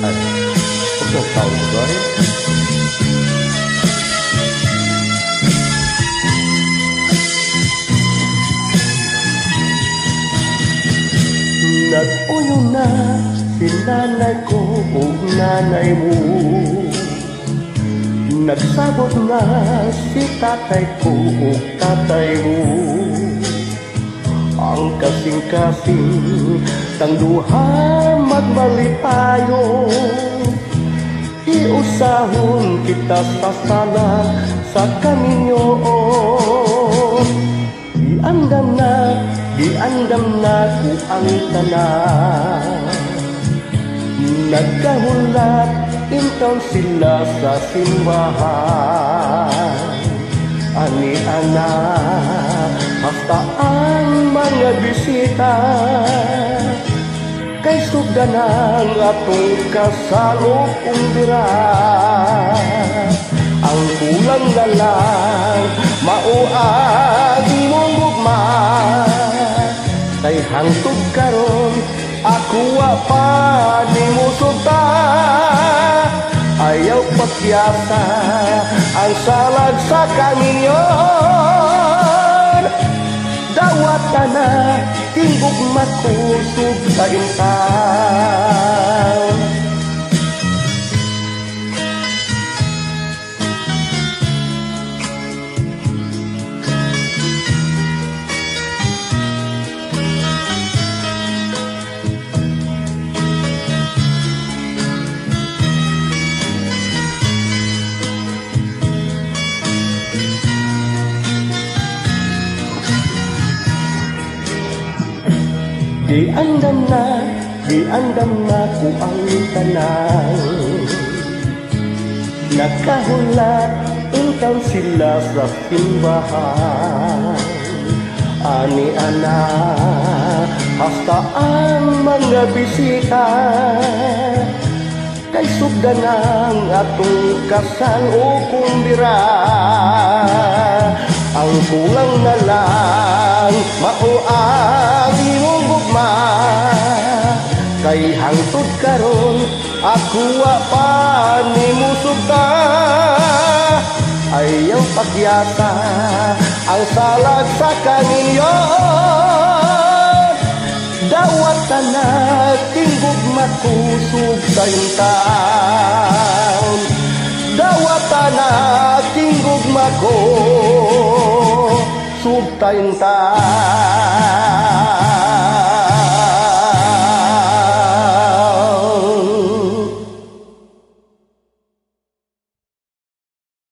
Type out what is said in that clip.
Ay, huwag kang tawag ko rin. Nag-uyo na si nanay ko o nanay mo. Nagsabot na si tatay ko o tatay mo. Ang kasing-kasing tang duha magmalipayo. Iusahon kita sa sala sa kaminyo. Giandam na ko ang tanan. Nagkahulat intawon sila sa simbahan. Ani anak, hasta ang mga bisita. Kay sugda ng atong kasalo kong bira. Ang kulang na lang, mauag mong gugma. Kay hangtod karon, ako pa ni mo sugta. Ayaw pagyasa ang salag sa kaminyon. Dawat na tinggog makusog sa intaw. Diandam na ko ang tanan. Nagkahulat intawon sila sa simbahan. Ani anak, hasta ang mga bisita. Kay sugda ng atong kasal o kumbira. Ang kulang na lang, mauag imong gugma. Kay hangtod karon, ako pa ni mo sugta. Ayaw pagyata ang salag sa kaninyon. Dawat na tinggog makusog sa intaon. Dawat na tinggog makusog sa intaon.